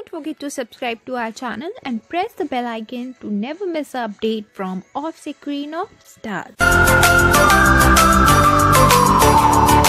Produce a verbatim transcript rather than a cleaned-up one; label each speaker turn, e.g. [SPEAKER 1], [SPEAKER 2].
[SPEAKER 1] Don't forget to subscribe to our channel and press the bell icon to never miss an update from off-screen of stars.